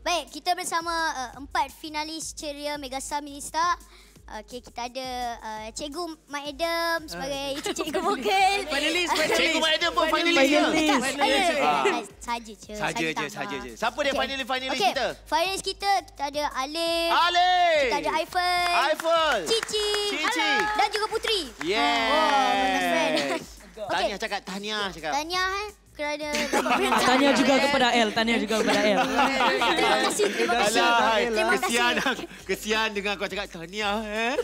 Baik, kita bersama 4 finalis ceria Megastar Ministar. Okey, kita ada Cikgu Mak Adam sebagai cikgu vokal. Finalis. Cikgu Mak Adam pun finalis. Saja je. Saja je. Siapa dia finalis kita? Finalis kita ada Alif. Kita ada Eiffel. Cici. Dan juga Putri. Yes. Tahniah cakap, tahniah cakap. Tahniah kerana dapat perintah. Tahniah juga kepada L. Terima kasih. Terima kasih. Kesian dengar kau cakap tahniah.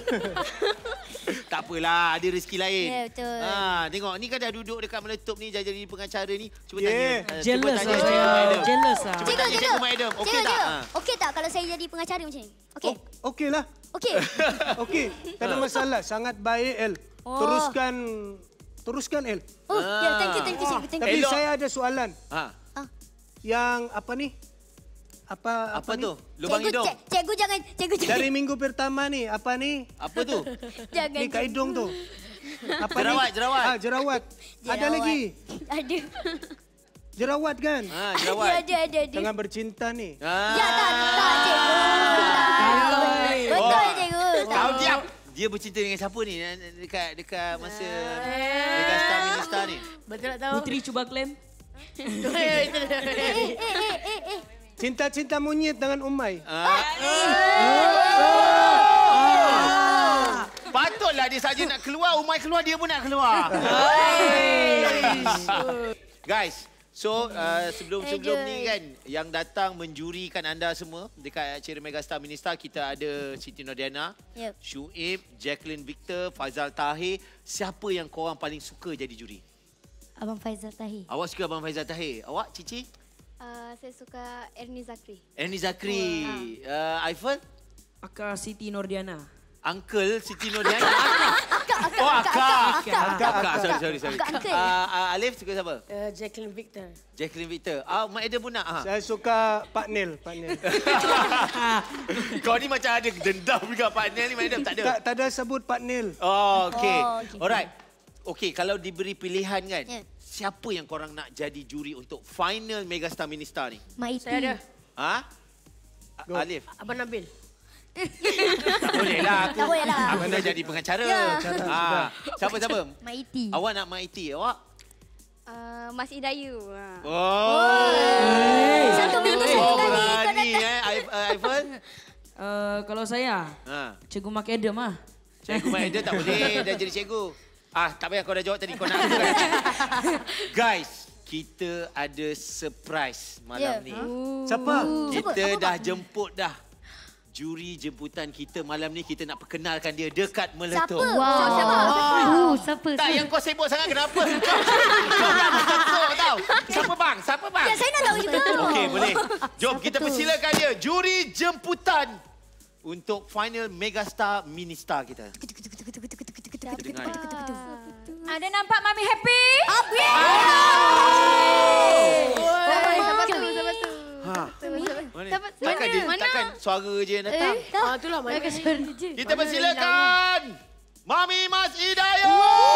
Tak apalah, ada rezeki lain. Ya, betul. Tengok, ni kan dah duduk dekat meletup ni, dah jadi pengacara ni. Cuba tanya. Jealous Cuba tanya saya. Cikgu Mak Adam. Jealous lah. Cuba tanya Cikgu Mak Adam. Okey tak? Okey tak kalau saya jadi pengacara macam ni? Okey. Okey lah. Okey. Okey, tak ada masalah. Sangat baik, El. Teruskan, El. Ya, thank you, cikgu. Thank Tapi you. saya ada soalan. Yang apa ni? Apa tu? Lubang hidung. Cikgu jangan. Dari minggu pertama ni, apa ni? Apa tu? Jangan. Ni kat hidung tu. Apa Jerawat. Jerawat. Ada lagi. Ada. Jerawat kan? Jerawat. Ada. Jangan bercinta ni. Ya, tak, cikgu. Betul, cikgu. Kau diam. Dia bercinta dengan siapa ni dekat masa Megastar Ministar ni? Betul tak tahu. Putri cuba klaim. Cinta-cinta monyet dengan Umay. Patutlah dia saja nak keluar, Umay keluar, dia pun nak keluar. Guys, so sebelum ni kan, yang datang menjurikan anda semua dekat ceria Megastar Ministar, kita ada Siti Nordiana, Syuib, Jacqueline Victor, Faizal Tahir. Siapa yang korang paling suka jadi juri? Abang Faizal Tahir. Awak suka Abang Faizal Tahir. Awak, Cici? Saya suka Ernie Zakri. Ernie Zakri. Eiffel? Akak Siti Nordiana. Uncle Siti Nordiana. Akak. Sorry. Alif suka siapa? Jacqueline Victor. Jacqueline Victor. Mak Adam pun nak. Saya suka Pak Nel. Kau ni macam ada dendam juga Pak Nel ni, Mak Adam tak ada. Tak ada sebut Pak Nel. Okey. Alright. Okey, kalau diberi pilihan kan, siapa yang korang nak jadi juri untuk final Megastar Ministar ni? Mak Iti. Saya ada. Alif. Abang Nabil. Tak boleh lah. Aku dah jadi pengacara. Siapa? Mak Iti. Awak nak Mak Iti. Awak? Mas Idayu. Satu minggu satu kali. Berani Eiffel? Kalau saya, Cikgu Mak Adam lah. Cikgu Mak Adam tak boleh. Dah jadi cikgu. Tak payah kau dah jawab tadi. Kau nak kan? Guys, kita ada surprise malam ni. Siapa? Kita dah jemput dah. Juri jemputan kita malam ni, kita nak perkenalkan dia dekat meletup. Siapa? Tak, yang kau sibuk sangat kenapa? Kau nak masuk tau. Siapa bang? Ya, saya nak tahu juga. Okey, boleh. Jom kita persilakan dia. Juri jemputan untuk final Megastar Ministar kita. Ada nampak Mami Happy? Takkan suara je yang datang. Itulah mana Kita persilakan Mami Mas Hidayat.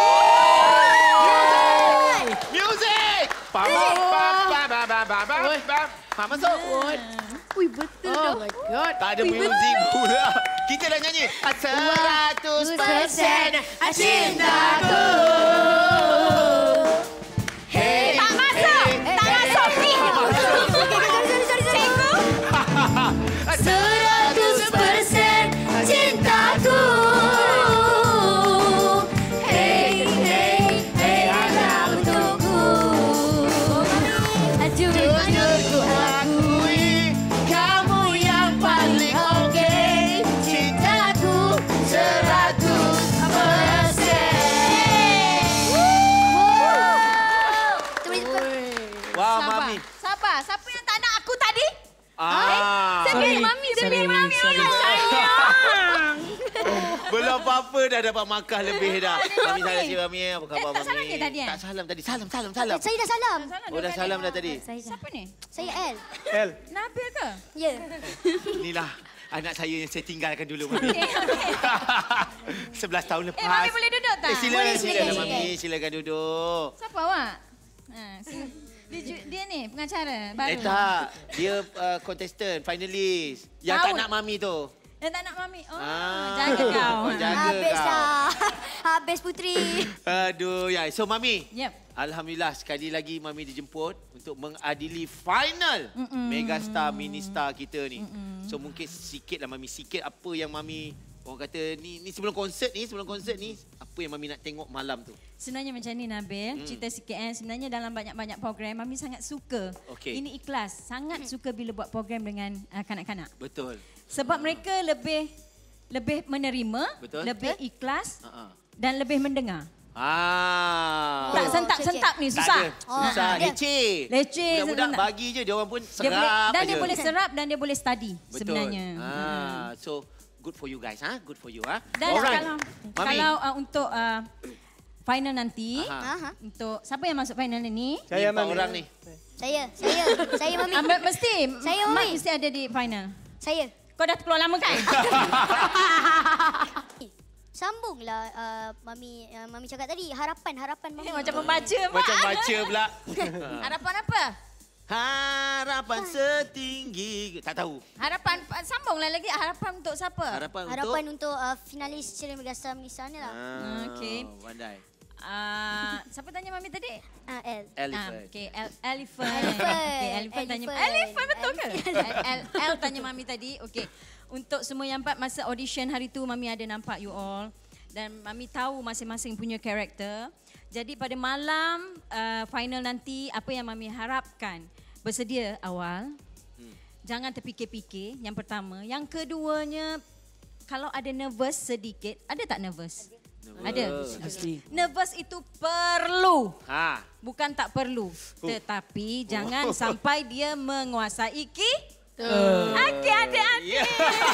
Music. Masuk. Ui, betul. Oh my God. Tak ada muzik pula. Kita dah nyanyi. 100% cintaku. Hey. Tak masuk ni. Cikgu. 100% cintaku. Hey, hanya untukku. Jujur ku akui, kamu yang paling oke. Cintaku 100%. Wah, Mami. Siapa yang tak nak aku tadi? Saya Sorry. pilih Mami. Belum apa-apa dah dapat markah lebih dah. Mami salam sikit Mami. Apa khabar tak salam Mami? ke tadi, Tak salam tadi. Salam. Saya dah salam. Oh, dah salam dah tadi. Siapa ni? Saya L. El. Nabil ke? Ya. Inilah anak saya yang saya tinggalkan dulu, Mami. 11 tahun lepas. Mami boleh duduk tak? Silakan Boleh. Mami. Silakan duduk. Siapa awak? Sini. Dia ni pengacara baru. Tak. Dia contestant, finalis. Yang tak nak mami tu. Yang tak nak mami. Jaga kau. Jaga Habis kau. dah. Habis Putri. Aduh, ya. So, Mami. Yep. Alhamdulillah, sekali lagi Mami dijemput untuk mengadili final Megastar Ministar kita ni. So, mungkin sikit lah Mami. Sikit apa yang Mami, orang kata, ni sebelum konsert ni, apa yang Mami nak tengok malam tu? Sebenarnya macam ni Nabil, cerita sikit sebenarnya dalam banyak-banyak program, Mami sangat suka. Okey. Ini ikhlas, sangat suka bila buat program dengan kanak-kanak. Betul. Sebab mereka lebih menerima, Betul. lebih ikhlas dan lebih mendengar. Tak Oh, sentap-sentap ni Tak susah. ada. Susah, leceh. sentak. Budak-budak bagi je, dia orang pun serap Dia boleh serap dan dia boleh study Betul. sebenarnya. So, good for you guys. Good for you. Dan Alright. Mami. kalau untuk final nanti, Aha. untuk siapa yang masuk final ini? Saya Ni empat Mami. orang ni. Saya Mami. Mesti, Saya, Mak Mami. mesti ada di final. Saya. Kau dah keluar lama kan? Sambunglah Mami cakap tadi. Harapan Mami. Macam membaca, Mak. Macam baca pula. Harapan apa? Harapan setinggi. Tak tahu. Harapan, sambunglah lagi. Harapan untuk siapa? Harapan untuk finalis Ceria Megastar Ministar ni lah. Okey. Pandai. Siapa tanya Mami tadi? L. Elephant. Okey, elephant. Elephant. Okey, elephant tanya. Elephant. Elephant betul ke? L tanya Mami tadi. Okey. Untuk semua yang empat masa audition hari tu Mami ada nampak you all dan Mami tahu masing-masing punya karakter. Jadi pada malam final nanti apa yang Mami harapkan? Bersedia awal. Jangan terfikir-fikir yang pertama. Yang keduanya kalau ada nervous sedikit, ada tak nervous? Ada. Mesti. Nervous itu perlu. Bukan tak perlu. Tetapi jangan sampai dia menguasai kita. Okey, adik-adik.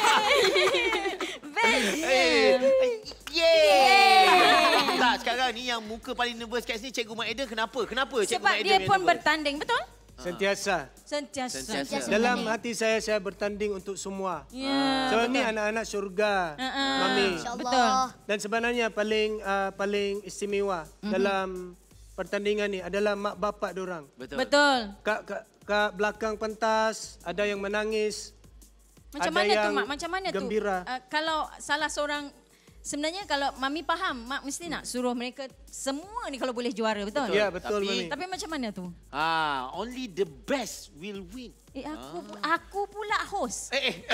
Tak, sekarang ni yang muka paling nervous kat sini Cikgu Mak Eda. Kenapa? Kenapa Cikgu Sebab Mak Eda dia yang pun nervous? bertanding, betul? Sentiasa. Sentiasa. Dalam hati saya bertanding untuk semua. Ya, So betul. ni anak-anak syurga, Mami. Betul. Dan sebenarnya paling istimewa dalam pertandingan ni adalah mak bapak diorang. Betul. Kat belakang pentas ada yang menangis. Macam ada mana tu, yang Mak? Macam mana gembira. tu? Kalau salah seorang, sebenarnya kalau Mami faham, Mak mesti nak suruh mereka semua ni kalau boleh juara, betul? Ya, betul, Mami. Tapi macam mana tu? Only the best will win. Aku pula host.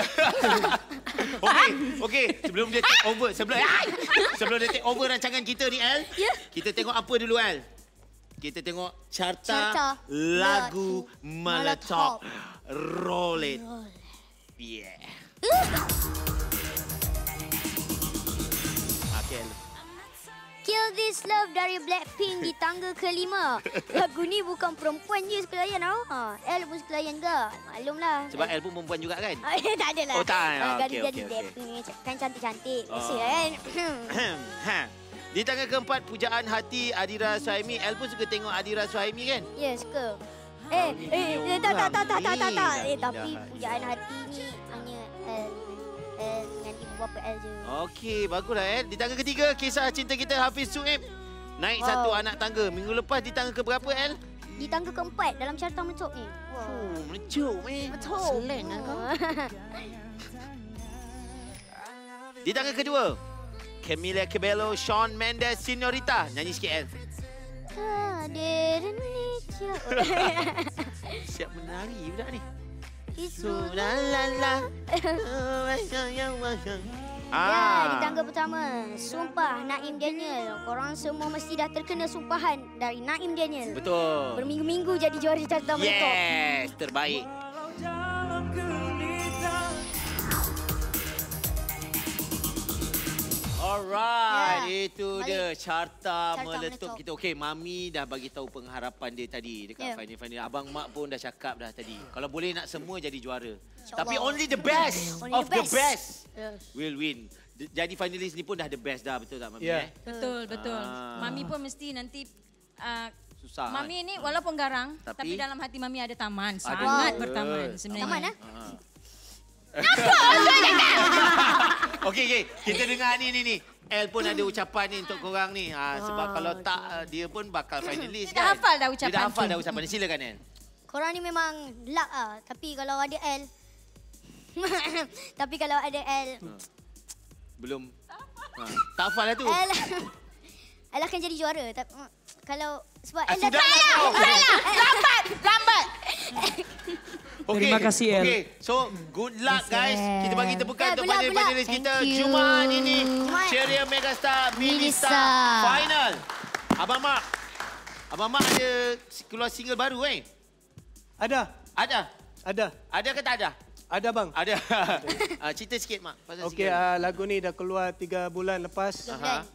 Okey. Sebelum dia take over, sebelum dia take over rancangan kita ni, El. Kita tengok apa dulu, El? Kita tengok carta lagu Malatop. Roll it. Yeah. Okay. Kill This Love dari Blackpink di tangga kelima. Lagu ni bukan perempuan je suka layan tau. L pun suka layan ke? Maklumlah. Sebab El pun perempuan juga kan? Tak adalah. Oh, tak. Gadis-gadis Okey. Blackpink kan cantik-cantik. Biasa kan? Di tangga keempat, Pujaan Hati Adira Suhaimi. El pun suka tengok Adira Suhaimi kan? Ya, suka. Tak. Tapi Pujaan Hati ni hanya L dengan ibu bapa L je. Okey, baguslah El. Di tangga ketiga, Kisah Cinta Kita Hafiz Suib. Naik satu anak tangga. Minggu lepas di tangga keberapa El? Di tangga keempat dalam carta mencok ni. Melecuk Betul. Slang lah kau. Di tangga kedua, Camila Cabello, Shawn Mendes, Senorita. Nyanyi sikit El. Siap menari budak ni. Ya, di tangga pertama, Sumpah Naim Daniel. Korang semua mesti dah terkena sumpahan dari Naim Daniel. Betul. Berminggu-minggu jadi juara carta mencok. Yes, terbaik. Alright, itu dia carta meletup kita. Okey, Mami dah bagi tahu pengharapan dia tadi dekat final-final. Abang Mak pun dah cakap dah tadi. Kalau boleh nak semua jadi juara. Tapi only the best of the best will win. Jadi finalis ni pun dah the best dah, betul tak Mami? Betul. Mami pun mesti nanti susah. Mami ni walaupun garang, tapi dalam hati Mami ada taman. Ada. Sangat bertaman sebenarnya. Taman Okey. Kita dengar ni. L pun ada ucapan ni untuk korang ni. Sebab kalau tak, dia pun bakal finalis Dia dah hafal dah ucapan Dia dah hafal tu. dah ucapan ni. Silakan L. Korang ni memang luck Tapi kalau ada L Tapi kalau ada L Belum. Tak hafal lah tu. L akan jadi juara. Kalau sebab L Sudah lambat. Terima kasih, El. Okay, so good luck guys. Kita bagi tepukan untuk Bulat. panelis kita. Thank you. Jumaat ini Ceria Megastar Ministar Final. Abang Mak ada keluar single baru Ada. Ada ke tak ada? Ada bang. Ada. Cerita sikit Mak pasal Okey, single. lagu ni dah keluar 3 bulan lepas.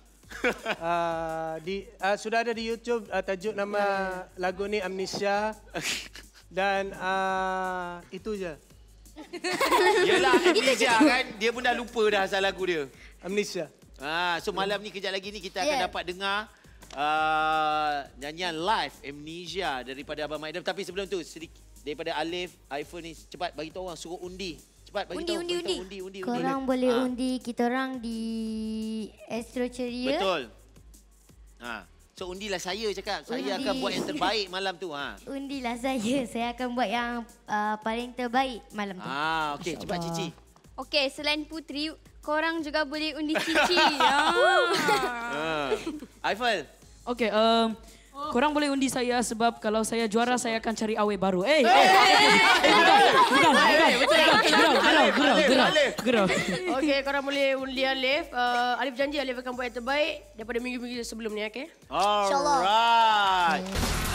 Sudah ada di YouTube, tajuk nama lagu ni Amnesia. Dan itu je. Yelah, Amnesia kan. Dia pun dah lupa dah asal lagu dia. Amnesia. So malam ni, kejap lagi ni kita akan dapat dengar nyanyian live Amnesia daripada Abang Mak Adam. Tapi sebelum tu, sedikit daripada Alif, iPhone ni, cepat bagi tahu orang, suruh undi. Cepat bagi tahu. Undi. Korang boleh undi kita orang di Astro Ceria. Betul. So undilah saya cakap. Saya akan buat yang terbaik malam tu. Undilah saya akan buat yang paling terbaik malam tu. Okey, cepat Cici. Okey, selain Putri, korang juga boleh undi Cici. Aifel. Okey, korang boleh undi saya sebab kalau saya juara saya akan cari awe baru. Gerau. Okey, korang boleh undi Alif. Alif janji Alif akan buat yang terbaik daripada minggu-minggu sebelum ni, okey? Alright.